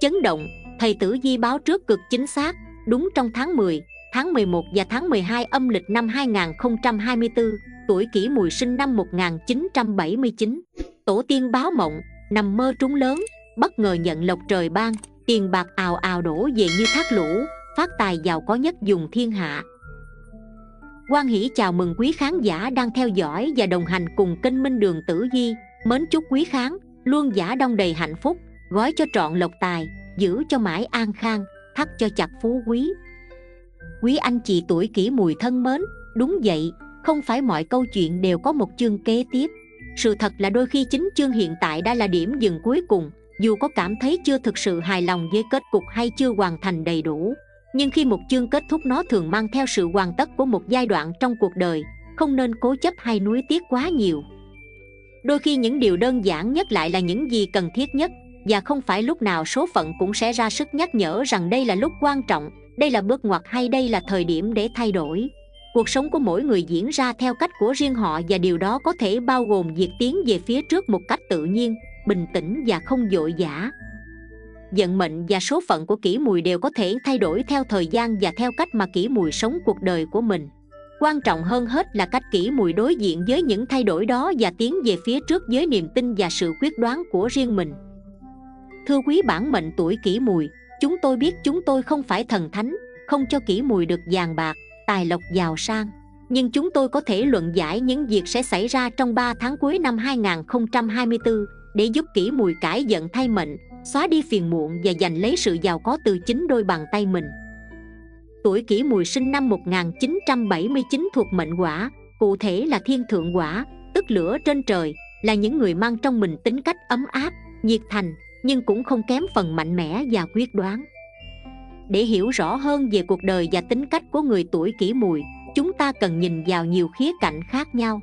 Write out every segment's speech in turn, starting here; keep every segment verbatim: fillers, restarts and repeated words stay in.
Chấn động, thầy Tử Vi báo trước cực chính xác. Đúng trong tháng mười, tháng mười một và tháng mười hai âm lịch năm hai nghìn không trăm hai mươi tư, tuổi Kỷ Mùi sinh năm một nghìn chín trăm bảy mươi chín. Tổ tiên báo mộng, nằm mơ trúng lớn, bất ngờ nhận lộc trời ban, tiền bạc ào ào đổ về như thác lũ, phát tài giàu có nhất vùng thiên hạ. Hoan hỷ chào mừng quý khán giả đang theo dõi và đồng hành cùng kênh Minh Đường Tử Vi. Mến chúc quý khán luôn dã đông đầy hạnh phúc, gói cho trọn lộc tài, giữ cho mãi an khang, thắt cho chặt phú quý. Quý anh chị tuổi Kỷ Mùi thân mến, đúng vậy, không phải mọi câu chuyện đều có một chương kế tiếp. Sự thật là đôi khi chính chương hiện tại đã là điểm dừng cuối cùng. Dù có cảm thấy chưa thực sự hài lòng với kết cục hay chưa hoàn thành đầy đủ, nhưng khi một chương kết thúc nó thường mang theo sự hoàn tất của một giai đoạn trong cuộc đời. Không nên cố chấp hay nuối tiếc quá nhiều. Đôi khi những điều đơn giản nhất lại là những gì cần thiết nhất, và không phải lúc nào số phận cũng sẽ ra sức nhắc nhở rằng đây là lúc quan trọng, đây là bước ngoặt hay đây là thời điểm để thay đổi. Cuộc sống của mỗi người diễn ra theo cách của riêng họ, và điều đó có thể bao gồm việc tiến về phía trước một cách tự nhiên, bình tĩnh và không vội vã. Vận mệnh và số phận của Kỷ Mùi đều có thể thay đổi theo thời gian và theo cách mà Kỷ Mùi sống cuộc đời của mình. Quan trọng hơn hết là cách Kỷ Mùi đối diện với những thay đổi đó và tiến về phía trước với niềm tin và sự quyết đoán của riêng mình. Thưa quý bản mệnh tuổi Kỷ Mùi, chúng tôi biết chúng tôi không phải thần thánh, không cho Kỷ Mùi được vàng bạc, tài lộc giàu sang. Nhưng chúng tôi có thể luận giải những việc sẽ xảy ra trong ba tháng cuối năm hai nghìn không trăm hai mươi tư để giúp Kỷ Mùi cải vận thay mệnh, xóa đi phiền muộn và giành lấy sự giàu có từ chính đôi bàn tay mình. Tuổi Kỷ Mùi sinh năm một nghìn chín trăm bảy mươi chín thuộc mệnh Hỏa, cụ thể là thiên thượng hỏa, tức lửa trên trời, là những người mang trong mình tính cách ấm áp, nhiệt thành, nhưng cũng không kém phần mạnh mẽ và quyết đoán. Để hiểu rõ hơn về cuộc đời và tính cách của người tuổi Kỷ Mùi, chúng ta cần nhìn vào nhiều khía cạnh khác nhau.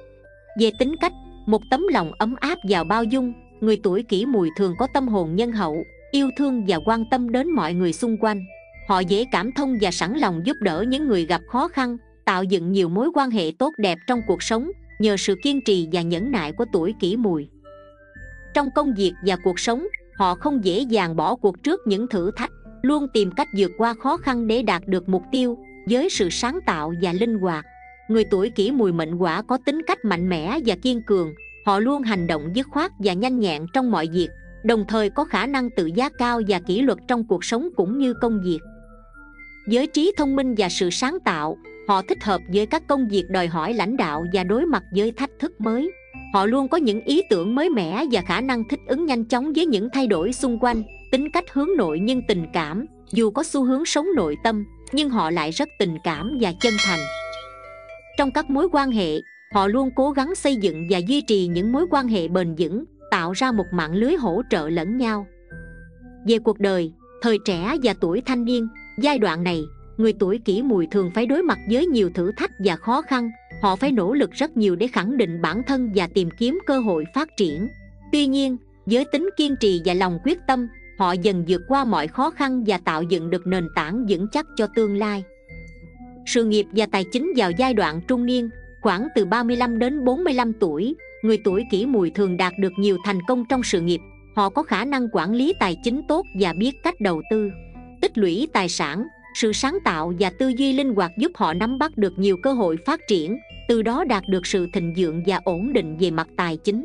Về tính cách, một tấm lòng ấm áp và bao dung, người tuổi Kỷ Mùi thường có tâm hồn nhân hậu, yêu thương và quan tâm đến mọi người xung quanh. Họ dễ cảm thông và sẵn lòng giúp đỡ những người gặp khó khăn, tạo dựng nhiều mối quan hệ tốt đẹp trong cuộc sống nhờ sự kiên trì và nhẫn nại của tuổi Kỷ Mùi. Trong công việc và cuộc sống, họ không dễ dàng bỏ cuộc trước những thử thách, luôn tìm cách vượt qua khó khăn để đạt được mục tiêu với sự sáng tạo và linh hoạt. Người tuổi Kỷ Mùi mệnh Hỏa có tính cách mạnh mẽ và kiên cường. Họ luôn hành động dứt khoát và nhanh nhẹn trong mọi việc, đồng thời có khả năng tự giác cao và kỷ luật trong cuộc sống cũng như công việc. Với trí thông minh và sự sáng tạo, họ thích hợp với các công việc đòi hỏi lãnh đạo và đối mặt với thách thức mới. Họ luôn có những ý tưởng mới mẻ và khả năng thích ứng nhanh chóng với những thay đổi xung quanh. Tính cách hướng nội nhưng tình cảm, dù có xu hướng sống nội tâm, nhưng họ lại rất tình cảm và chân thành. Trong các mối quan hệ, họ luôn cố gắng xây dựng và duy trì những mối quan hệ bền vững, tạo ra một mạng lưới hỗ trợ lẫn nhau. Về cuộc đời, thời trẻ và tuổi thanh niên, giai đoạn này, người tuổi Kỷ Mùi thường phải đối mặt với nhiều thử thách và khó khăn. Họ phải nỗ lực rất nhiều để khẳng định bản thân và tìm kiếm cơ hội phát triển. Tuy nhiên, với tính kiên trì và lòng quyết tâm, họ dần vượt qua mọi khó khăn và tạo dựng được nền tảng vững chắc cho tương lai. Sự nghiệp và tài chính vào giai đoạn trung niên, khoảng từ ba mươi lăm đến bốn mươi lăm tuổi, người tuổi Kỷ Mùi thường đạt được nhiều thành công trong sự nghiệp. Họ có khả năng quản lý tài chính tốt và biết cách đầu tư, tích lũy tài sản. Sự sáng tạo và tư duy linh hoạt giúp họ nắm bắt được nhiều cơ hội phát triển, từ đó đạt được sự thịnh vượng và ổn định về mặt tài chính.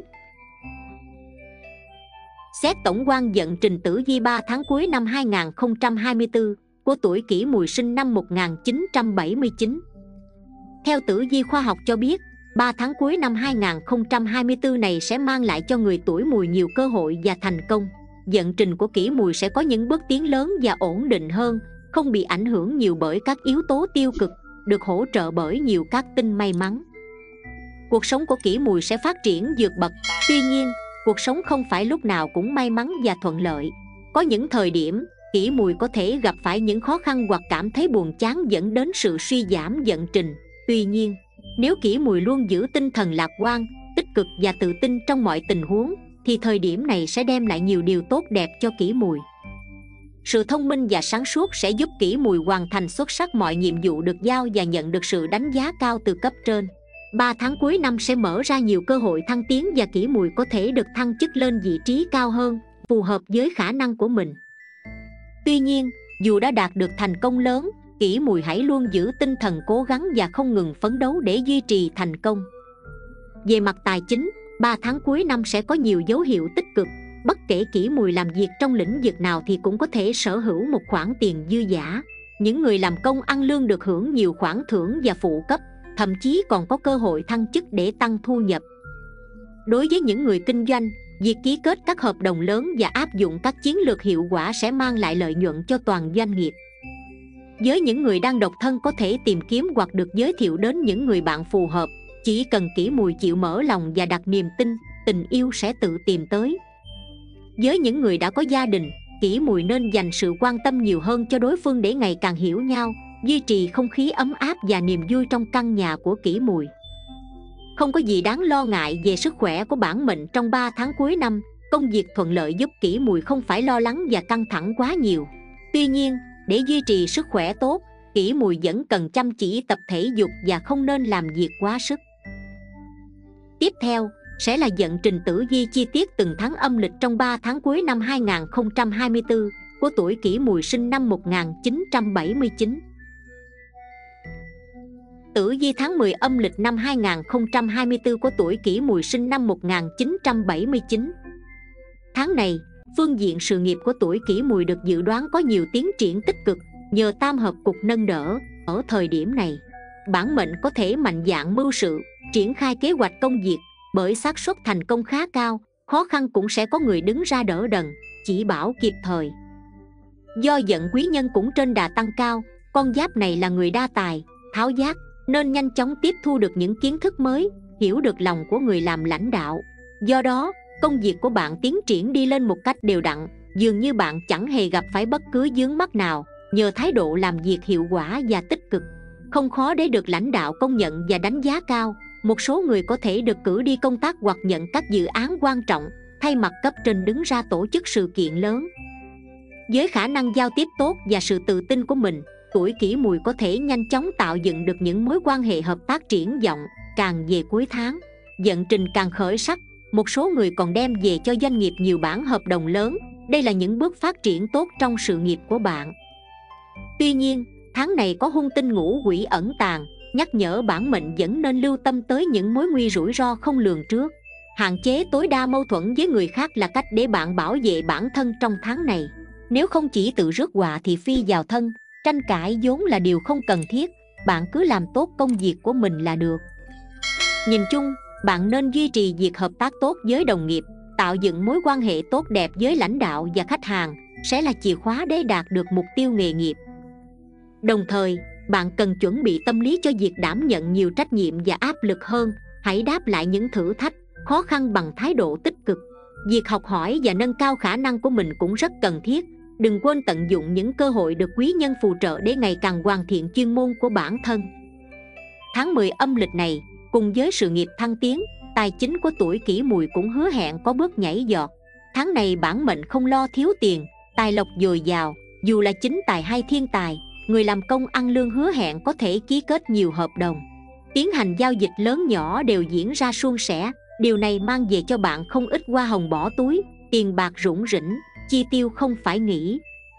Xét tổng quan vận trình tử vi ba tháng cuối năm hai nghìn không trăm hai mươi tư của tuổi Kỷ Mùi sinh năm một nghìn chín trăm bảy mươi chín. Theo tử vi khoa học cho biết, ba tháng cuối năm hai nghìn không trăm hai mươi tư này sẽ mang lại cho người tuổi Mùi nhiều cơ hội và thành công. Vận trình của Kỷ Mùi sẽ có những bước tiến lớn và ổn định hơn, không bị ảnh hưởng nhiều bởi các yếu tố tiêu cực, được hỗ trợ bởi nhiều các tinh may mắn. Cuộc sống của Kỷ Mùi sẽ phát triển vượt bậc. Tuy nhiên, cuộc sống không phải lúc nào cũng may mắn và thuận lợi. Có những thời điểm, Kỷ Mùi có thể gặp phải những khó khăn hoặc cảm thấy buồn chán dẫn đến sự suy giảm vận trình. Tuy nhiên, nếu Kỷ Mùi luôn giữ tinh thần lạc quan, tích cực và tự tin trong mọi tình huống, thì thời điểm này sẽ đem lại nhiều điều tốt đẹp cho Kỷ Mùi. Sự thông minh và sáng suốt sẽ giúp Kỷ Mùi hoàn thành xuất sắc mọi nhiệm vụ được giao và nhận được sự đánh giá cao từ cấp trên. Ba tháng cuối năm sẽ mở ra nhiều cơ hội thăng tiến và Kỷ Mùi có thể được thăng chức lên vị trí cao hơn, phù hợp với khả năng của mình. Tuy nhiên, dù đã đạt được thành công lớn, Kỷ Mùi hãy luôn giữ tinh thần cố gắng và không ngừng phấn đấu để duy trì thành công. Về mặt tài chính, ba tháng cuối năm sẽ có nhiều dấu hiệu tích cực. Bất kể Kỷ Mùi làm việc trong lĩnh vực nào thì cũng có thể sở hữu một khoản tiền dư dả. Những người làm công ăn lương được hưởng nhiều khoản thưởng và phụ cấp, thậm chí còn có cơ hội thăng chức để tăng thu nhập. Đối với những người kinh doanh, việc ký kết các hợp đồng lớn và áp dụng các chiến lược hiệu quả sẽ mang lại lợi nhuận cho toàn doanh nghiệp. Với những người đang độc thân có thể tìm kiếm hoặc được giới thiệu đến những người bạn phù hợp. Chỉ cần Kỷ Mùi chịu mở lòng và đặt niềm tin, tình yêu sẽ tự tìm tới. Với những người đã có gia đình, Kỷ Mùi nên dành sự quan tâm nhiều hơn cho đối phương để ngày càng hiểu nhau, duy trì không khí ấm áp và niềm vui trong căn nhà của Kỷ Mùi. Không có gì đáng lo ngại về sức khỏe của bản mệnh trong ba tháng cuối năm. Công việc thuận lợi giúp Kỷ Mùi không phải lo lắng và căng thẳng quá nhiều. Tuy nhiên, để duy trì sức khỏe tốt, Kỷ Mùi vẫn cần chăm chỉ tập thể dục và không nên làm việc quá sức. Tiếp theo sẽ là vận trình tử vi chi tiết từng tháng âm lịch trong ba tháng cuối năm hai nghìn không trăm hai mươi tư của tuổi Kỷ Mùi sinh năm một nghìn chín trăm bảy mươi chín. Tử vi tháng mười âm lịch năm hai nghìn không trăm hai mươi tư của tuổi Kỷ Mùi sinh năm một nghìn chín trăm bảy mươi chín. Tháng này, phương diện sự nghiệp của tuổi Kỷ Mùi được dự đoán có nhiều tiến triển tích cực nhờ tam hợp cục nâng đỡ. Ở thời điểm này, bản mệnh có thể mạnh dạn mưu sự, triển khai kế hoạch công việc, bởi xác suất thành công khá cao. Khó khăn cũng sẽ có người đứng ra đỡ đần, chỉ bảo kịp thời. Do vận quý nhân cũng trên đà tăng cao, con giáp này là người đa tài, tháo vát, nên nhanh chóng tiếp thu được những kiến thức mới, hiểu được lòng của người làm lãnh đạo. Do đó, công việc của bạn tiến triển đi lên một cách đều đặn, dường như bạn chẳng hề gặp phải bất cứ vướng mắc nào, nhờ thái độ làm việc hiệu quả và tích cực. Không khó để được lãnh đạo công nhận và đánh giá cao. Một số người có thể được cử đi công tác hoặc nhận các dự án quan trọng, thay mặt cấp trên đứng ra tổ chức sự kiện lớn. Với khả năng giao tiếp tốt và sự tự tin của mình, tuổi Kỷ Mùi có thể nhanh chóng tạo dựng được những mối quan hệ hợp tác triển vọng. Càng về cuối tháng, vận trình càng khởi sắc. Một số người còn đem về cho doanh nghiệp nhiều bản hợp đồng lớn. Đây là những bước phát triển tốt trong sự nghiệp của bạn. Tuy nhiên, tháng này có hung tinh ngũ quỷ ẩn tàng, nhắc nhở bản mệnh vẫn nên lưu tâm tới những mối nguy rủi ro không lường trước. Hạn chế tối đa mâu thuẫn với người khác là cách để bạn bảo vệ bản thân trong tháng này. Nếu không chỉ tự rước họa thì phi vào thân. Tranh cãi vốn là điều không cần thiết, bạn cứ làm tốt công việc của mình là được. Nhìn chung, bạn nên duy trì việc hợp tác tốt với đồng nghiệp, tạo dựng mối quan hệ tốt đẹp với lãnh đạo và khách hàng sẽ là chìa khóa để đạt được mục tiêu nghề nghiệp. Đồng thời, bạn cần chuẩn bị tâm lý cho việc đảm nhận nhiều trách nhiệm và áp lực hơn. Hãy đáp lại những thử thách, khó khăn bằng thái độ tích cực. Việc học hỏi và nâng cao khả năng của mình cũng rất cần thiết. Đừng quên tận dụng những cơ hội được quý nhân phù trợ để ngày càng hoàn thiện chuyên môn của bản thân. Tháng mười âm lịch này, cùng với sự nghiệp thăng tiến, tài chính của tuổi Kỷ Mùi cũng hứa hẹn có bước nhảy giọt. Tháng này bản mệnh không lo thiếu tiền, tài lộc dồi dào. Dù là chính tài hay thiên tài, người làm công ăn lương hứa hẹn có thể ký kết nhiều hợp đồng. Tiến hành giao dịch lớn nhỏ đều diễn ra suôn sẻ. Điều này mang về cho bạn không ít hoa hồng bỏ túi, tiền bạc rủng rỉnh, chi tiêu không phải nghĩ.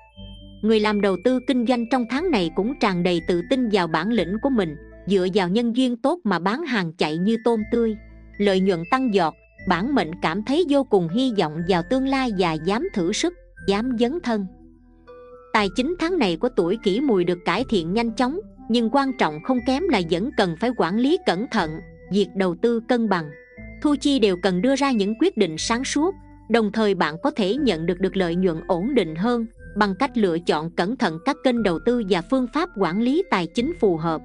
Người làm đầu tư kinh doanh trong tháng này cũng tràn đầy tự tin vào bản lĩnh của mình, dựa vào nhân duyên tốt mà bán hàng chạy như tôm tươi. Lợi nhuận tăng giọt, bản mệnh cảm thấy vô cùng hy vọng vào tương lai và dám thử sức, dám dấn thân. Tài chính tháng này của tuổi Kỷ Mùi được cải thiện nhanh chóng, nhưng quan trọng không kém là vẫn cần phải quản lý cẩn thận, việc đầu tư cân bằng, thu chi đều cần đưa ra những quyết định sáng suốt. Đồng thời bạn có thể nhận được được lợi nhuận ổn định hơn bằng cách lựa chọn cẩn thận các kênh đầu tư và phương pháp quản lý tài chính phù hợp.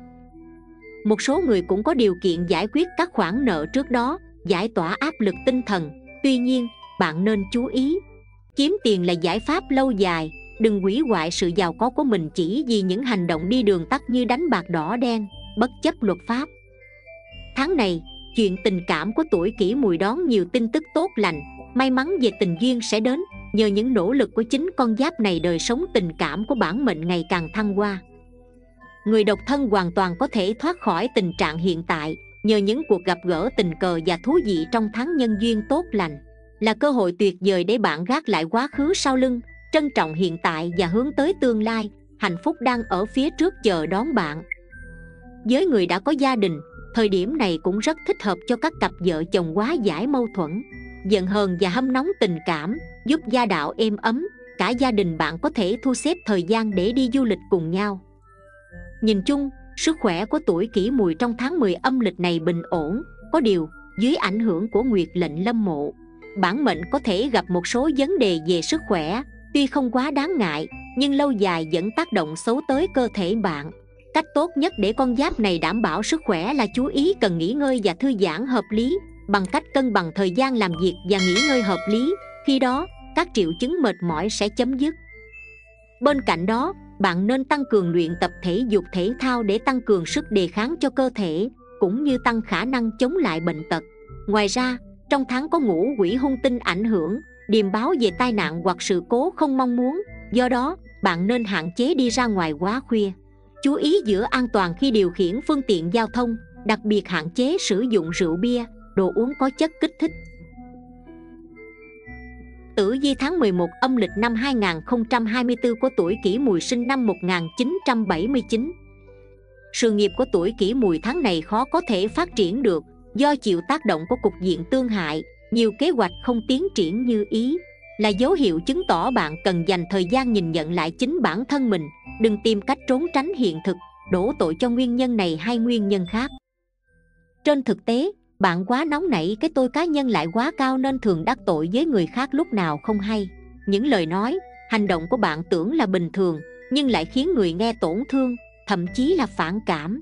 Một số người cũng có điều kiện giải quyết các khoản nợ trước đó, giải tỏa áp lực tinh thần. Tuy nhiên, bạn nên chú ý, kiếm tiền là giải pháp lâu dài. Đừng hủy hoại sự giàu có của mình chỉ vì những hành động đi đường tắt như đánh bạc đỏ đen, bất chấp luật pháp. Tháng này, chuyện tình cảm của tuổi Kỷ Mùi đón nhiều tin tức tốt lành. May mắn về tình duyên sẽ đến. Nhờ những nỗ lực của chính con giáp này, đời sống tình cảm của bản mệnh ngày càng thăng hoa. Người độc thân hoàn toàn có thể thoát khỏi tình trạng hiện tại nhờ những cuộc gặp gỡ tình cờ và thú vị trong tháng nhân duyên tốt lành. Là cơ hội tuyệt vời để bạn gác lại quá khứ sau lưng, trân trọng hiện tại và hướng tới tương lai. Hạnh phúc đang ở phía trước chờ đón bạn. Với người đã có gia đình, thời điểm này cũng rất thích hợp cho các cặp vợ chồng hóa giải mâu thuẫn, giận hờn và hâm nóng tình cảm, giúp gia đạo êm ấm. Cả gia đình bạn có thể thu xếp thời gian để đi du lịch cùng nhau. Nhìn chung, sức khỏe của tuổi Kỷ Mùi trong tháng mười âm lịch này bình ổn. Có điều, dưới ảnh hưởng của Nguyệt lệnh Lâm Mộ, bản mệnh có thể gặp một số vấn đề về sức khỏe. Tuy không quá đáng ngại, nhưng lâu dài vẫn tác động xấu tới cơ thể bạn. Cách tốt nhất để con giáp này đảm bảo sức khỏe là chú ý cần nghỉ ngơi và thư giãn hợp lý, bằng cách cân bằng thời gian làm việc và nghỉ ngơi hợp lý. Khi đó, các triệu chứng mệt mỏi sẽ chấm dứt. Bên cạnh đó, bạn nên tăng cường luyện tập thể dục thể thao để tăng cường sức đề kháng cho cơ thể, cũng như tăng khả năng chống lại bệnh tật. Ngoài ra, trong tháng có ngũ quỷ hung tinh ảnh hưởng, điềm báo về tai nạn hoặc sự cố không mong muốn. Do đó, bạn nên hạn chế đi ra ngoài quá khuya. Chú ý giữ an toàn khi điều khiển phương tiện giao thông, đặc biệt hạn chế sử dụng rượu bia, đồ uống có chất kích thích. Tử vi tháng mười một âm lịch năm hai nghìn không trăm hai mươi tư của tuổi Kỷ Mùi sinh năm một nghìn chín trăm bảy mươi chín. Sự nghiệp của tuổi Kỷ Mùi tháng này khó có thể phát triển được do chịu tác động của cục diện tương hại, nhiều kế hoạch không tiến triển như ý, là dấu hiệu chứng tỏ bạn cần dành thời gian nhìn nhận lại chính bản thân mình, đừng tìm cách trốn tránh hiện thực, đổ tội cho nguyên nhân này hay nguyên nhân khác. Trên thực tế, bạn quá nóng nảy, cái tôi cá nhân lại quá cao nên thường đắc tội với người khác lúc nào không hay. Những lời nói, hành động của bạn tưởng là bình thường, nhưng lại khiến người nghe tổn thương, thậm chí là phản cảm.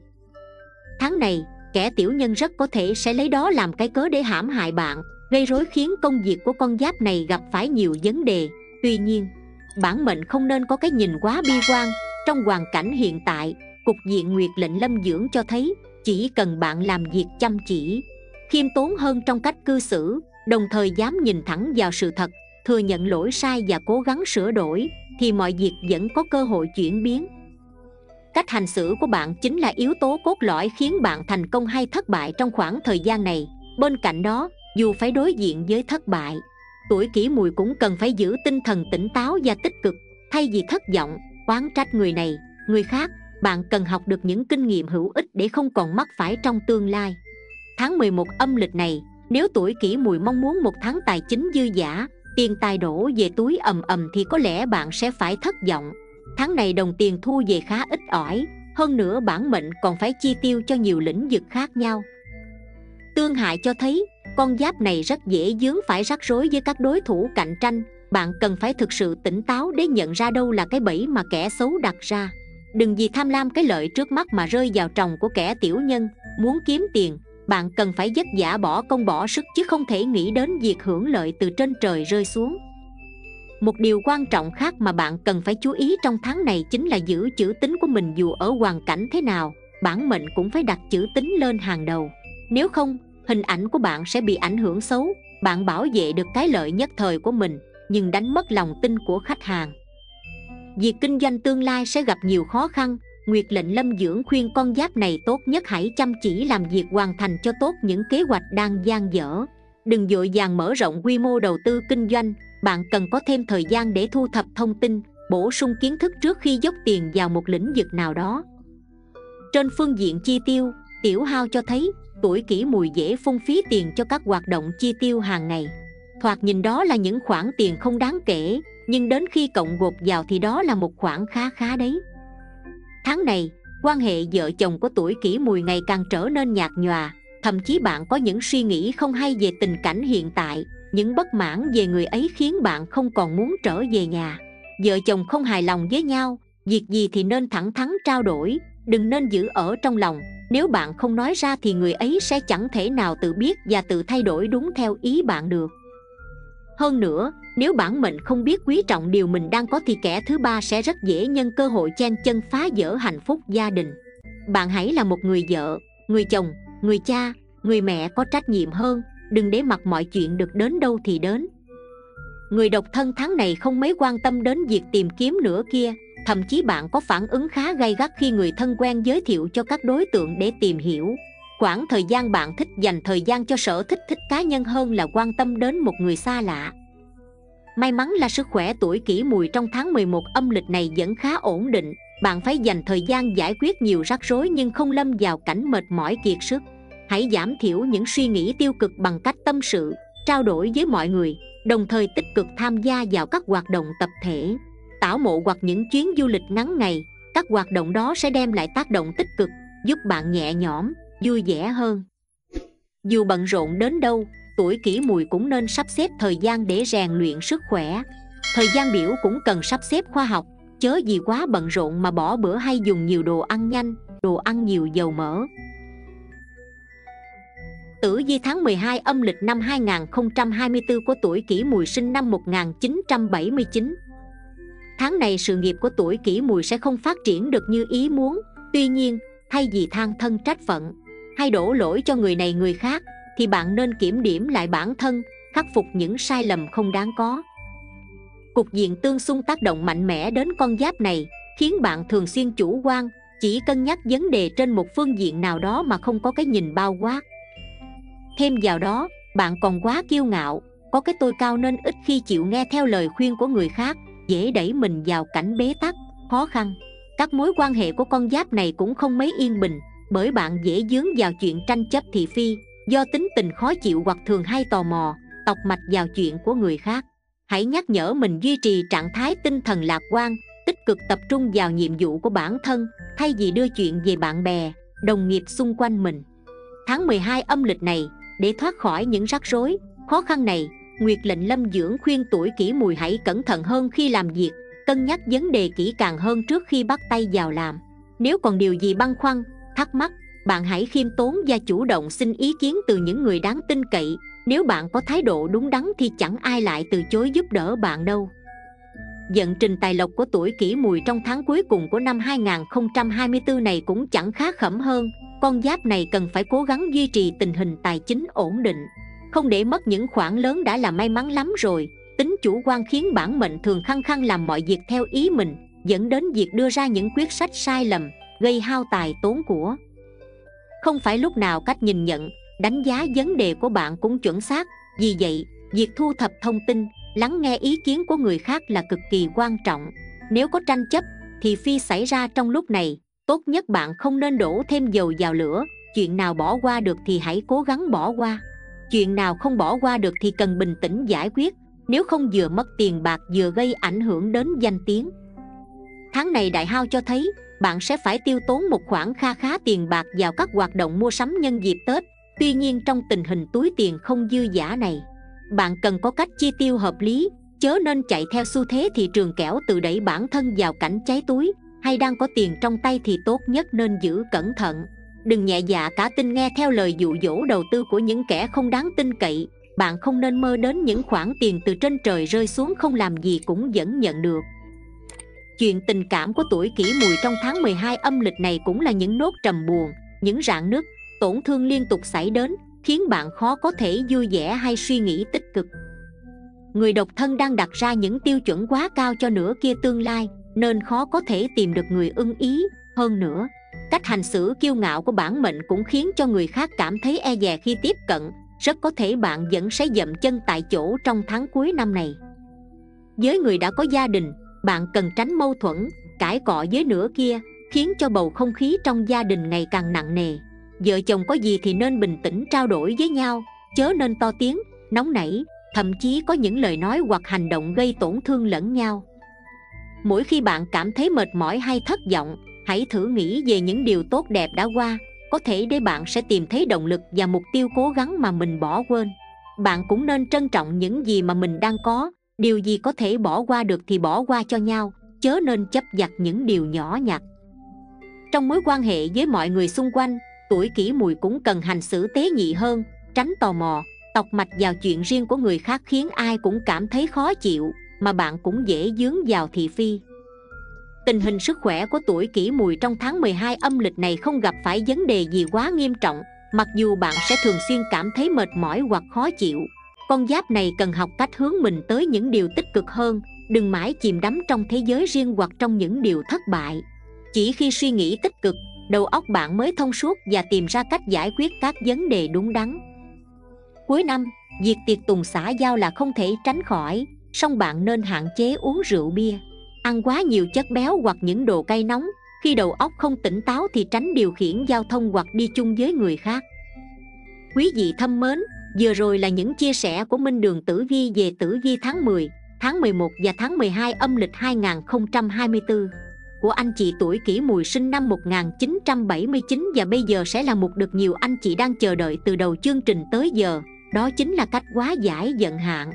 Tháng này, kẻ tiểu nhân rất có thể sẽ lấy đó làm cái cớ để hãm hại bạn, gây rối khiến công việc của con giáp này gặp phải nhiều vấn đề. Tuy nhiên, bản mệnh không nên có cái nhìn quá bi quan. Trong hoàn cảnh hiện tại, cục diện Nguyệt lệnh Lâm dưỡng cho thấy chỉ cần bạn làm việc chăm chỉ, khiêm tốn hơn trong cách cư xử, đồng thời dám nhìn thẳng vào sự thật, thừa nhận lỗi sai và cố gắng sửa đổi, thì mọi việc vẫn có cơ hội chuyển biến. Cách hành xử của bạn chính là yếu tố cốt lõi khiến bạn thành công hay thất bại trong khoảng thời gian này. Bên cạnh đó, dù phải đối diện với thất bại, tuổi Kỷ Mùi cũng cần phải giữ tinh thần tỉnh táo và tích cực. Thay vì thất vọng, oán trách người này, người khác, bạn cần học được những kinh nghiệm hữu ích để không còn mắc phải trong tương lai. Tháng mười một âm lịch này, nếu tuổi Kỷ Mùi mong muốn một tháng tài chính dư dả, tiền tài đổ về túi ầm ầm thì có lẽ bạn sẽ phải thất vọng. Tháng này đồng tiền thu về khá ít ỏi, hơn nữa bản mệnh còn phải chi tiêu cho nhiều lĩnh vực khác nhau. Tương hại cho thấy con giáp này rất dễ vướng phải rắc rối với các đối thủ cạnh tranh. Bạn cần phải thực sự tỉnh táo để nhận ra đâu là cái bẫy mà kẻ xấu đặt ra. Đừng vì tham lam cái lợi trước mắt mà rơi vào tròng của kẻ tiểu nhân. Muốn kiếm tiền, bạn cần phải vất vả bỏ công bỏ sức, chứ không thể nghĩ đến việc hưởng lợi từ trên trời rơi xuống. Một điều quan trọng khác mà bạn cần phải chú ý trong tháng này chính là giữ chữ tín của mình. Dù ở hoàn cảnh thế nào, bản mệnh cũng phải đặt chữ tín lên hàng đầu. Nếu không, hình ảnh của bạn sẽ bị ảnh hưởng xấu. Bạn bảo vệ được cái lợi nhất thời của mình, nhưng đánh mất lòng tin của khách hàng. Việc kinh doanh tương lai sẽ gặp nhiều khó khăn. Nguyệt lệnh Lâm dưỡng khuyên con giáp này tốt nhất hãy chăm chỉ làm việc, hoàn thành cho tốt những kế hoạch đang dang dở. Đừng vội vàng mở rộng quy mô đầu tư kinh doanh. Bạn cần có thêm thời gian để thu thập thông tin, bổ sung kiến thức trước khi dốc tiền vào một lĩnh vực nào đó. Trên phương diện chi tiêu, tiểu hao cho thấy tuổi Kỷ Mùi dễ phung phí tiền cho các hoạt động chi tiêu hàng ngày. Thoạt nhìn đó là những khoản tiền không đáng kể, nhưng đến khi cộng gộp vào thì đó là một khoản khá khá đấy. Tháng này, quan hệ vợ chồng của tuổi Kỷ Mùi ngày càng trở nên nhạt nhòa. Thậm chí bạn có những suy nghĩ không hay về tình cảnh hiện tại. Những bất mãn về người ấy khiến bạn không còn muốn trở về nhà. Vợ chồng không hài lòng với nhau, việc gì thì nên thẳng thắn trao đổi, đừng nên giữ ở trong lòng. Nếu bạn không nói ra thì người ấy sẽ chẳng thể nào tự biết và tự thay đổi đúng theo ý bạn được. Hơn nữa, nếu bản mệnh không biết quý trọng điều mình đang có thì kẻ thứ ba sẽ rất dễ nhân cơ hội chen chân phá vỡ hạnh phúc gia đình. Bạn hãy là một người vợ, người chồng, người cha, người mẹ có trách nhiệm hơn. Đừng để mặc mọi chuyện được đến đâu thì đến. Người độc thân tháng này không mấy quan tâm đến việc tìm kiếm nữa kia. Thậm chí bạn có phản ứng khá gay gắt khi người thân quen giới thiệu cho các đối tượng để tìm hiểu. Quãng thời gian bạn thích dành thời gian cho sở thích thích cá nhân hơn là quan tâm đến một người xa lạ. May mắn là sức khỏe tuổi Kỷ Mùi trong tháng mười một âm lịch này vẫn khá ổn định. Bạn phải dành thời gian giải quyết nhiều rắc rối nhưng không lâm vào cảnh mệt mỏi kiệt sức. Hãy giảm thiểu những suy nghĩ tiêu cực bằng cách tâm sự, trao đổi với mọi người, đồng thời tích cực tham gia vào các hoạt động tập thể, tảo mộ hoặc những chuyến du lịch ngắn ngày. Các hoạt động đó sẽ đem lại tác động tích cực, giúp bạn nhẹ nhõm, vui vẻ hơn. Dù bận rộn đến đâu, tuổi Kỷ Mùi cũng nên sắp xếp thời gian để rèn luyện sức khỏe. Thời gian biểu cũng cần sắp xếp khoa học, chớ vì quá bận rộn mà bỏ bữa hay dùng nhiều đồ ăn nhanh, đồ ăn nhiều dầu mỡ. Tử vi tháng mười hai âm lịch năm hai nghìn không trăm hai mươi tư của tuổi Kỷ Mùi sinh năm một nghìn chín trăm bảy mươi chín. Tháng này sự nghiệp của tuổi Kỷ Mùi sẽ không phát triển được như ý muốn. Tuy nhiên, thay vì than thân trách phận hay đổ lỗi cho người này người khác, thì bạn nên kiểm điểm lại bản thân, khắc phục những sai lầm không đáng có. Cục diện tương xung tác động mạnh mẽ đến con giáp này, khiến bạn thường xuyên chủ quan, chỉ cân nhắc vấn đề trên một phương diện nào đó mà không có cái nhìn bao quát. Thêm vào đó, bạn còn quá kiêu ngạo, có cái tôi cao nên ít khi chịu nghe theo lời khuyên của người khác, dễ đẩy mình vào cảnh bế tắc, khó khăn. Các mối quan hệ của con giáp này cũng không mấy yên bình, bởi bạn dễ dướng vào chuyện tranh chấp thị phi, do tính tình khó chịu hoặc thường hay tò mò, tọc mạch vào chuyện của người khác. Hãy nhắc nhở mình duy trì trạng thái tinh thần lạc quan, tích cực tập trung vào nhiệm vụ của bản thân, thay vì đưa chuyện về bạn bè, đồng nghiệp xung quanh mình. Tháng mười hai âm lịch này, để thoát khỏi những rắc rối, khó khăn này, Nguyệt Lệnh Lâm Dưỡng khuyên tuổi Kỷ Mùi hãy cẩn thận hơn khi làm việc, cân nhắc vấn đề kỹ càng hơn trước khi bắt tay vào làm. Nếu còn điều gì băn khoăn, thắc mắc, bạn hãy khiêm tốn và chủ động xin ý kiến từ những người đáng tin cậy. Nếu bạn có thái độ đúng đắn thì chẳng ai lại từ chối giúp đỡ bạn đâu. Vận trình tài lộc của tuổi Kỷ Mùi trong tháng cuối cùng của năm hai nghìn không trăm hai mươi tư này cũng chẳng khá khẩm hơn. Con giáp này cần phải cố gắng duy trì tình hình tài chính ổn định, không để mất những khoản lớn đã là may mắn lắm rồi. Tính chủ quan khiến bản mệnh thường khăng khăng làm mọi việc theo ý mình, dẫn đến việc đưa ra những quyết sách sai lầm, gây hao tài tốn của. Không phải lúc nào cách nhìn nhận, đánh giá vấn đề của bạn cũng chuẩn xác. Vì vậy, việc thu thập thông tin, lắng nghe ý kiến của người khác là cực kỳ quan trọng. Nếu có tranh chấp, thì phi xảy ra trong lúc này, tốt nhất bạn không nên đổ thêm dầu vào lửa. Chuyện nào bỏ qua được thì hãy cố gắng bỏ qua. Chuyện nào không bỏ qua được thì cần bình tĩnh giải quyết, nếu không vừa mất tiền bạc vừa gây ảnh hưởng đến danh tiếng. Tháng này đại hao cho thấy bạn sẽ phải tiêu tốn một khoản kha khá tiền bạc vào các hoạt động mua sắm nhân dịp Tết. Tuy nhiên trong tình hình túi tiền không dư dả này, bạn cần có cách chi tiêu hợp lý, chớ nên chạy theo xu thế thị trường kẻo tự đẩy bản thân vào cảnh cháy túi. Hay đang có tiền trong tay thì tốt nhất nên giữ cẩn thận. Đừng nhẹ dạ cả tin nghe theo lời dụ dỗ đầu tư của những kẻ không đáng tin cậy. Bạn không nên mơ đến những khoản tiền từ trên trời rơi xuống không làm gì cũng vẫn nhận được. Chuyện tình cảm của tuổi Kỷ Mùi trong tháng mười hai âm lịch này cũng là những nốt trầm buồn, những rạn nứt, tổn thương liên tục xảy đến, khiến bạn khó có thể vui vẻ hay suy nghĩ tích cực. Người độc thân đang đặt ra những tiêu chuẩn quá cao cho nửa kia tương lai, nên khó có thể tìm được người ưng ý. Hơn nữa, cách hành xử kiêu ngạo của bản mệnh cũng khiến cho người khác cảm thấy e dè khi tiếp cận. Rất có thể bạn vẫn sẽ dậm chân tại chỗ trong tháng cuối năm này. Với người đã có gia đình, bạn cần tránh mâu thuẫn, cãi cọ với nửa kia, khiến cho bầu không khí trong gia đình ngày càng nặng nề. Vợ chồng có gì thì nên bình tĩnh trao đổi với nhau, chớ nên to tiếng, nóng nảy, thậm chí có những lời nói hoặc hành động gây tổn thương lẫn nhau. Mỗi khi bạn cảm thấy mệt mỏi hay thất vọng, hãy thử nghĩ về những điều tốt đẹp đã qua, có thể để bạn sẽ tìm thấy động lực và mục tiêu cố gắng mà mình bỏ quên. Bạn cũng nên trân trọng những gì mà mình đang có, điều gì có thể bỏ qua được thì bỏ qua cho nhau, chớ nên chấp vặt những điều nhỏ nhặt. Trong mối quan hệ với mọi người xung quanh, tuổi Kỷ Mùi cũng cần hành xử tế nhị hơn, tránh tò mò, tọc mạch vào chuyện riêng của người khác khiến ai cũng cảm thấy khó chịu, mà bạn cũng dễ dướng vào thị phi. Tình hình sức khỏe của tuổi Kỷ Mùi trong tháng mười hai âm lịch này không gặp phải vấn đề gì quá nghiêm trọng, mặc dù bạn sẽ thường xuyên cảm thấy mệt mỏi hoặc khó chịu. Con giáp này cần học cách hướng mình tới những điều tích cực hơn, đừng mãi chìm đắm trong thế giới riêng hoặc trong những điều thất bại. Chỉ khi suy nghĩ tích cực, đầu óc bạn mới thông suốt và tìm ra cách giải quyết các vấn đề đúng đắn. Cuối năm, việc tiệc tùng xã giao là không thể tránh khỏi. song bạn nên hạn chế uống rượu bia, ăn quá nhiều chất béo hoặc những đồ cay nóng. Khi đầu óc không tỉnh táo thì tránh điều khiển giao thông hoặc đi chung với người khác. Quý vị thân mến, vừa rồi là những chia sẻ của Minh Đường Tử Vi về tử vi tháng mười, tháng mười một và tháng mười hai âm lịch hai nghìn không trăm hai mươi tư của anh chị tuổi Kỷ Mùi sinh năm một nghìn chín trăm bảy mươi chín. Và bây giờ sẽ là một được nhiều anh chị đang chờ đợi từ đầu chương trình tới giờ, đó chính là cách hóa giải vận hạn.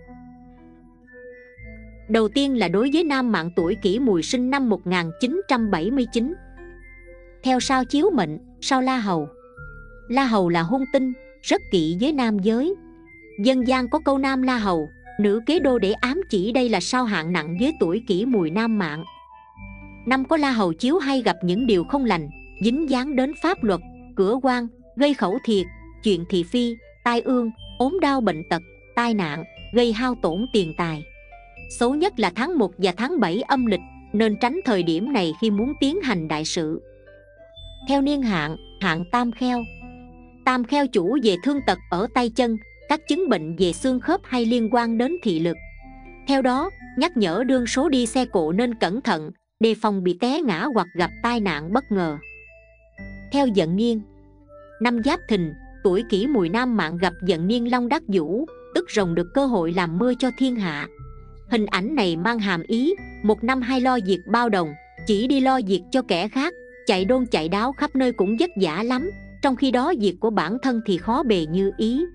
Đầu tiên là đối với nam mạng tuổi Kỷ Mùi sinh năm một nghìn chín trăm bảy mươi chín. Theo sao chiếu mệnh, sao La Hầu. La Hầu là hung tinh, rất kỵ với nam giới. Dân gian có câu nam La Hầu, nữ kế đô để ám chỉ đây là sao hạng nặng với tuổi Kỷ Mùi nam mạng. Năm có La Hầu chiếu hay gặp những điều không lành, dính dáng đến pháp luật, cửa quan, gây khẩu thiệt, chuyện thị phi, tai ương, ốm đau bệnh tật, tai nạn, gây hao tổn tiền tài. Xấu nhất là tháng một và tháng bảy âm lịch, nên tránh thời điểm này khi muốn tiến hành đại sự. Theo niên hạn, hạn tam kheo. Tam kheo chủ về thương tật ở tay chân, các chứng bệnh về xương khớp hay liên quan đến thị lực. Theo đó, nhắc nhở đương số đi xe cộ nên cẩn thận, đề phòng bị té ngã hoặc gặp tai nạn bất ngờ. Theo vận niên, năm Giáp Thìn, tuổi Kỷ Mùi nam mạng gặp vận niên Long Đắc Vũ, tức rồng được cơ hội làm mưa cho thiên hạ. Hình ảnh này mang hàm ý một năm hay lo việc bao đồng, chỉ đi lo việc cho kẻ khác, chạy đôn chạy đáo khắp nơi cũng vất vả lắm, trong khi đó việc của bản thân thì khó bề như ý.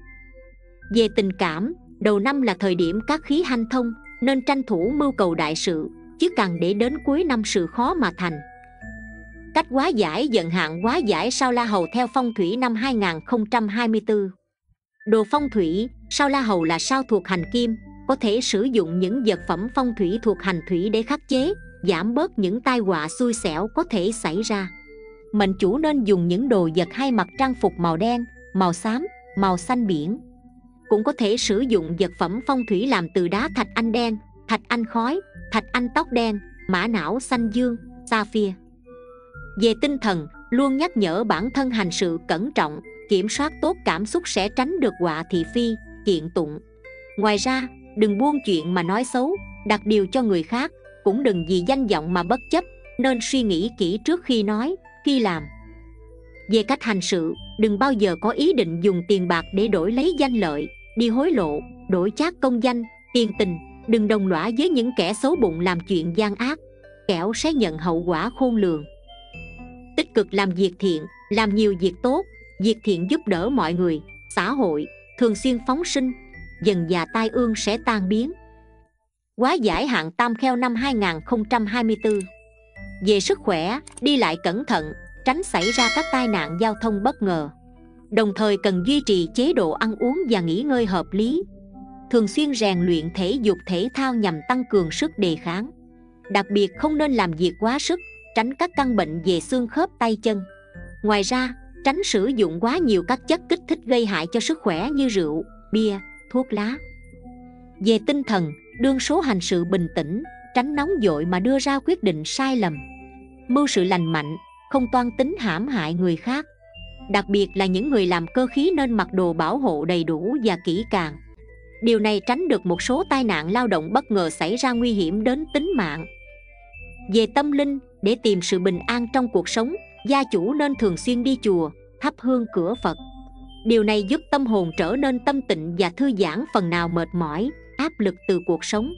Về tình cảm, đầu năm là thời điểm các khí hanh thông, nên tranh thủ mưu cầu đại sự, chứ càng để đến cuối năm sự khó mà thành. Cách hóa giải vận hạn. Hóa giải sao La Hầu theo phong thủy năm hai nghìn không trăm hai mươi tư. Đồ phong thủy, sao La Hầu là sao thuộc hành kim, có thể sử dụng những vật phẩm phong thủy thuộc hành thủy để khắc chế, giảm bớt những tai họa xui xẻo có thể xảy ra. Mệnh chủ nên dùng những đồ vật hay mặc trang phục màu đen, màu xám, màu xanh biển. Cũng có thể sử dụng vật phẩm phong thủy làm từ đá thạch anh đen, thạch anh khói, thạch anh tóc đen, mã não xanh dương, sapphire. Về tinh thần, luôn nhắc nhở bản thân hành sự cẩn trọng, kiểm soát tốt cảm xúc sẽ tránh được họa thị phi, kiện tụng. Ngoài ra, đừng buông chuyện mà nói xấu, đặt điều cho người khác, cũng đừng vì danh vọng mà bất chấp, nên suy nghĩ kỹ trước khi nói, khi làm. Về cách hành sự, đừng bao giờ có ý định dùng tiền bạc để đổi lấy danh lợi, đi hối lộ, đổi chác công danh, tiền tình. Đừng đồng lõa với những kẻ xấu bụng làm chuyện gian ác, kẻo sẽ nhận hậu quả khôn lường. Tích cực làm việc thiện, làm nhiều việc tốt, việc thiện giúp đỡ mọi người, xã hội, thường xuyên phóng sinh, dần dà tai ương sẽ tan biến. Hóa giải hạn tam kheo năm hai nghìn không trăm hai mươi tư. Về sức khỏe, đi lại cẩn thận, tránh xảy ra các tai nạn giao thông bất ngờ. Đồng thời cần duy trì chế độ ăn uống và nghỉ ngơi hợp lý. Thường xuyên rèn luyện thể dục thể thao nhằm tăng cường sức đề kháng. Đặc biệt không nên làm việc quá sức, tránh các căn bệnh về xương khớp tay chân. Ngoài ra, tránh sử dụng quá nhiều các chất kích thích gây hại cho sức khỏe như rượu, bia, thuốc lá. Về tinh thần, đương số hành sự bình tĩnh, tránh nóng vội mà đưa ra quyết định sai lầm. Mưu sự lành mạnh, không toan tính hãm hại người khác. Đặc biệt là những người làm cơ khí nên mặc đồ bảo hộ đầy đủ và kỹ càng. Điều này tránh được một số tai nạn lao động bất ngờ xảy ra nguy hiểm đến tính mạng. Về tâm linh, để tìm sự bình an trong cuộc sống, gia chủ nên thường xuyên đi chùa, thắp hương cửa Phật. Điều này giúp tâm hồn trở nên tâm tịnh và thư giãn phần nào mệt mỏi, áp lực từ cuộc sống.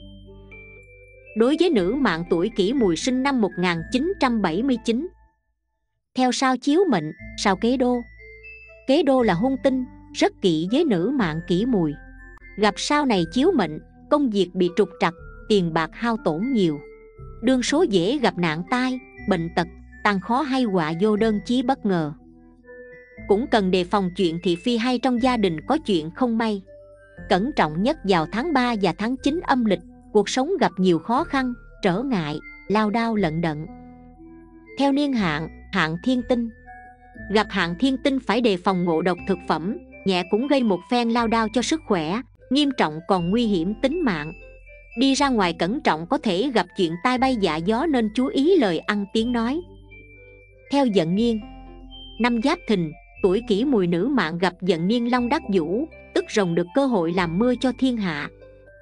Đối với nữ mạng tuổi Kỷ Mùi sinh năm một nghìn chín trăm bảy mươi chín. Theo sao chiếu mệnh, sao Kế Đô. Kế Đô là hung tinh, rất kỵ với nữ mạng Kỷ Mùi. Gặp sao này chiếu mệnh, công việc bị trục trặc, tiền bạc hao tổn nhiều. Đương số dễ gặp nạn tai, bệnh tật, tàn khó hay họa vô đơn chí bất ngờ. Cũng cần đề phòng chuyện thị phi hay trong gia đình có chuyện không may. Cẩn trọng nhất vào tháng ba và tháng chín âm lịch, cuộc sống gặp nhiều khó khăn, trở ngại, lao đao lận đận. Theo niên hạn, hạn thiên tinh. Gặp hạn thiên tinh phải đề phòng ngộ độc thực phẩm, nhẹ cũng gây một phen lao đao cho sức khỏe, nghiêm trọng còn nguy hiểm tính mạng. Đi ra ngoài cẩn trọng có thể gặp chuyện tai bay dạ gió nên chú ý lời ăn tiếng nói. Theo vận niên, năm Giáp Thìn, tuổi Kỷ Mùi nữ mạng gặp vận niên Long Đắc Vũ, tức rồng được cơ hội làm mưa cho thiên hạ.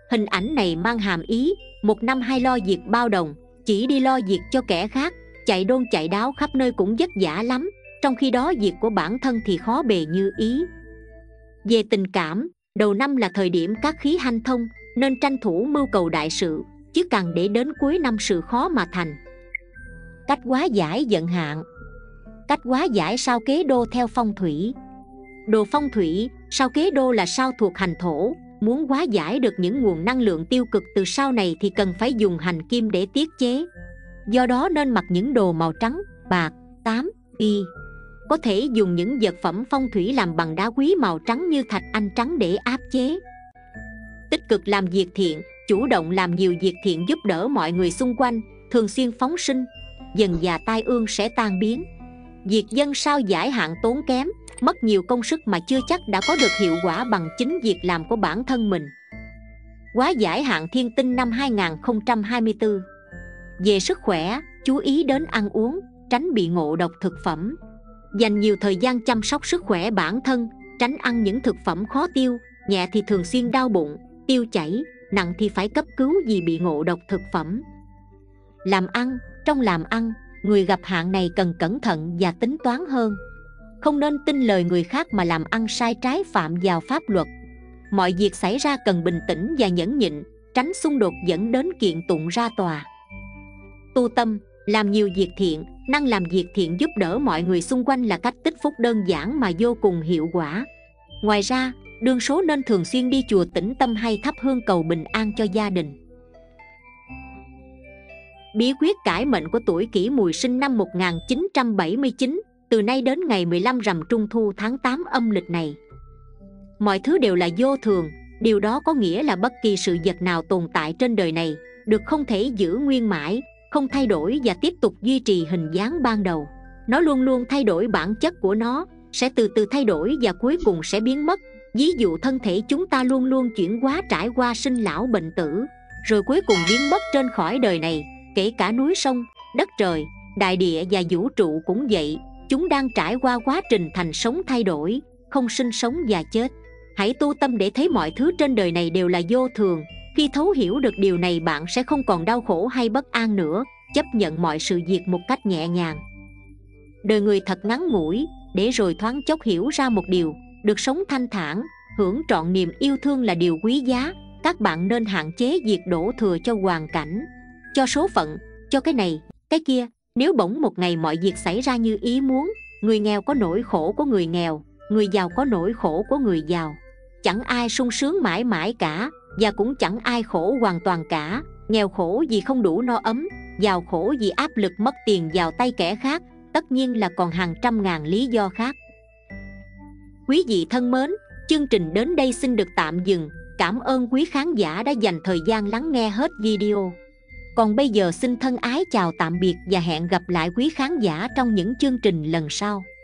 Hình ảnh này mang hàm ý một năm hay lo việc bao đồng, chỉ đi lo việc cho kẻ khác, chạy đôn chạy đáo khắp nơi cũng vất vả lắm, trong khi đó việc của bản thân thì khó bề như ý. Về tình cảm, đầu năm là thời điểm các khí hanh thông, nên tranh thủ mưu cầu đại sự, chứ càng để đến cuối năm sự khó mà thành. Cách hóa giải vận hạn. Cách hóa giải sao kế đô theo phong thủy. Đồ phong thủy, sao kế đô là sao thuộc hành thổ. Muốn hóa giải được những nguồn năng lượng tiêu cực từ sao này thì cần phải dùng hành kim để tiết chế. Do đó nên mặc những đồ màu trắng, bạc, tám, y. Có thể dùng những vật phẩm phong thủy làm bằng đá quý màu trắng như thạch anh trắng để áp chế. Tích cực làm việc thiện, chủ động làm nhiều việc thiện giúp đỡ mọi người xung quanh, thường xuyên phóng sinh, dần dà tai ương sẽ tan biến. Việc dân sao giải hạn tốn kém, mất nhiều công sức mà chưa chắc đã có được hiệu quả bằng chính việc làm của bản thân mình. Hóa giải hạn thiên tinh năm hai không hai tư. Về sức khỏe, chú ý đến ăn uống, tránh bị ngộ độc thực phẩm. Dành nhiều thời gian chăm sóc sức khỏe bản thân, tránh ăn những thực phẩm khó tiêu, nhẹ thì thường xuyên đau bụng, tiêu chảy, nặng thì phải cấp cứu vì bị ngộ độc thực phẩm. Làm ăn, trong làm ăn, người gặp hạn này cần cẩn thận và tính toán hơn. Không nên tin lời người khác mà làm ăn sai trái phạm vào pháp luật. Mọi việc xảy ra cần bình tĩnh và nhẫn nhịn, tránh xung đột dẫn đến kiện tụng ra tòa. Tu tâm, làm nhiều việc thiện, năng làm việc thiện giúp đỡ mọi người xung quanh là cách tích phúc đơn giản mà vô cùng hiệu quả. Ngoài ra, đương số nên thường xuyên đi chùa tĩnh tâm hay thắp hương cầu bình an cho gia đình. Bí quyết cải mệnh của tuổi Kỷ Mùi sinh năm một nghìn chín trăm bảy mươi chín, từ nay đến ngày mười lăm rằm Trung Thu tháng tám âm lịch này. Mọi thứ đều là vô thường, điều đó có nghĩa là bất kỳ sự vật nào tồn tại trên đời này được không thể giữ nguyên mãi, không thay đổi và tiếp tục duy trì hình dáng ban đầu. Nó luôn luôn thay đổi bản chất của nó, sẽ từ từ thay đổi và cuối cùng sẽ biến mất. Ví dụ thân thể chúng ta luôn luôn chuyển hóa trải qua sinh lão bệnh tử, rồi cuối cùng biến mất trên khỏi đời này. Kể cả núi sông, đất trời, đại địa và vũ trụ cũng vậy, chúng đang trải qua quá trình thành sống thay đổi, không sinh sống và chết. Hãy tu tâm để thấy mọi thứ trên đời này đều là vô thường. Khi thấu hiểu được điều này, bạn sẽ không còn đau khổ hay bất an nữa, chấp nhận mọi sự việc một cách nhẹ nhàng. Đời người thật ngắn ngủi, để rồi thoáng chốc hiểu ra một điều: được sống thanh thản, hưởng trọn niềm yêu thương là điều quý giá. Các bạn nên hạn chế việc đổ thừa cho hoàn cảnh, cho số phận, cho cái này, cái kia. Nếu bỗng một ngày mọi việc xảy ra như ý muốn, người nghèo có nỗi khổ của người nghèo, người giàu có nỗi khổ của người giàu. Chẳng ai sung sướng mãi mãi cả, và cũng chẳng ai khổ hoàn toàn cả. Nghèo khổ vì không đủ no ấm, giàu khổ vì áp lực mất tiền vào tay kẻ khác. Tất nhiên là còn hàng trăm ngàn lý do khác. Quý vị thân mến, chương trình đến đây xin được tạm dừng. Cảm ơn quý khán giả đã dành thời gian lắng nghe hết video. Còn bây giờ xin thân ái chào tạm biệt và hẹn gặp lại quý khán giả trong những chương trình lần sau.